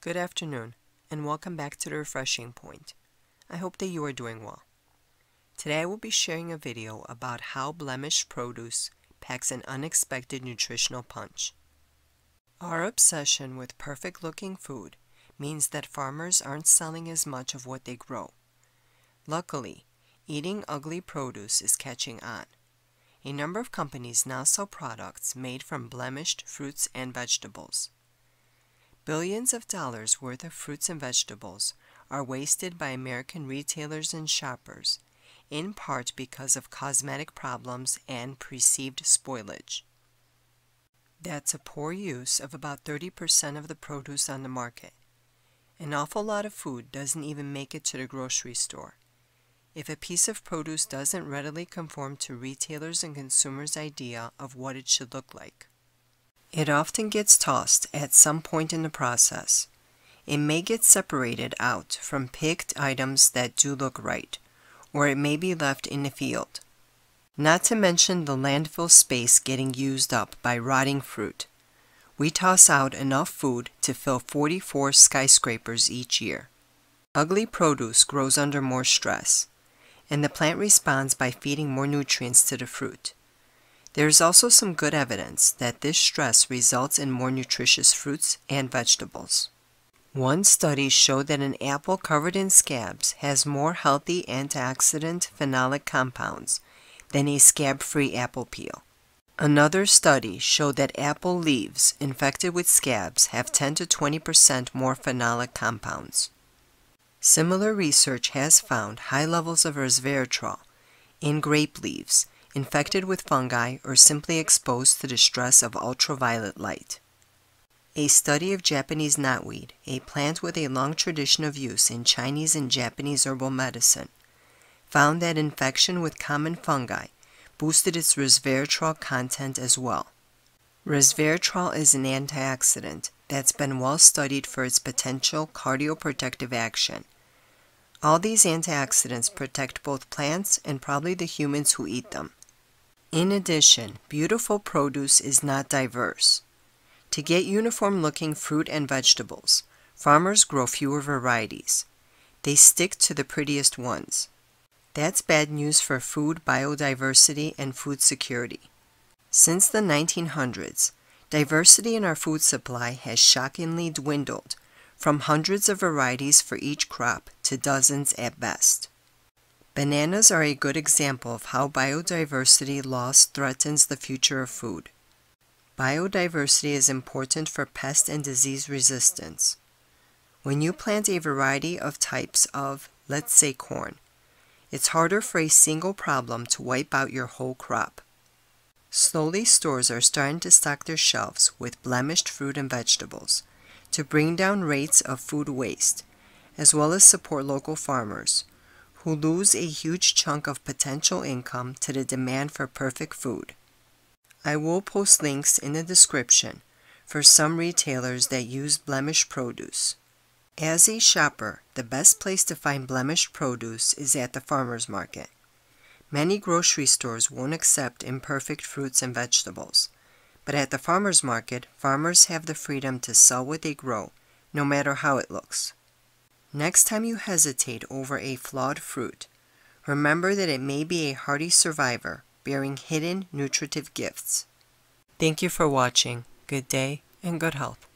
Good afternoon, and welcome back to the Refreshing Point. I hope that you are doing well. Today I will be sharing a video about how blemished produce packs an unexpected nutritional punch. Our obsession with perfect-looking food means that farmers aren't selling as much of what they grow. Luckily, eating ugly produce is catching on. A number of companies now sell products made from blemished fruits and vegetables. Billions of dollars worth of fruits and vegetables are wasted by American retailers and shoppers, in part because of cosmetic problems and perceived spoilage. That's a poor use of about 30% of the produce on the market. An awful lot of food doesn't even make it to the grocery store. If a piece of produce doesn't readily conform to retailers' and consumers' idea of what it should look like, it often gets tossed at some point in the process. It may get separated out from picked items that do look right, or it may be left in the field. Not to mention the landfill space getting used up by rotting fruit. We toss out enough food to fill 44 skyscrapers each year. Ugly produce grows under more stress, and the plant responds by feeding more nutrients to the fruit. There is also some good evidence that this stress results in more nutritious fruits and vegetables. One study showed that an apple covered in scabs has more healthy antioxidant phenolic compounds than a scab-free apple peel. Another study showed that apple leaves infected with scabs have 10 to 20% more phenolic compounds. Similar research has found high levels of resveratrol in grape leaves infected with fungi or simply exposed to the stress of ultraviolet light. A study of Japanese knotweed, a plant with a long tradition of use in Chinese and Japanese herbal medicine, found that infection with common fungi boosted its resveratrol content as well. Resveratrol is an antioxidant that's been well studied for its potential cardioprotective action. All these antioxidants protect both plants and probably the humans who eat them. In addition, beautiful produce is not diverse. To get uniform-looking fruit and vegetables, farmers grow fewer varieties. They stick to the prettiest ones. That's bad news for food biodiversity and food security. Since the 1900s, diversity in our food supply has shockingly dwindled from hundreds of varieties for each crop to dozens at best. Bananas are a good example of how biodiversity loss threatens the future of food. Biodiversity is important for pest and disease resistance. When you plant a variety of types of, let's say, corn, it's harder for a single problem to wipe out your whole crop. Slowly, stores are starting to stock their shelves with blemished fruit and vegetables to bring down rates of food waste, as well as support local farmers, who lose a huge chunk of potential income to the demand for perfect food. I will post links in the description for some retailers that use blemished produce. As a shopper, the best place to find blemished produce is at the farmer's market. Many grocery stores won't accept imperfect fruits and vegetables, but at the farmer's market, farmers have the freedom to sell what they grow, no matter how it looks. Next time you hesitate over a flawed fruit, remember that it may be a hardy survivor bearing hidden nutritive gifts. Thank you for watching. Good day and good health.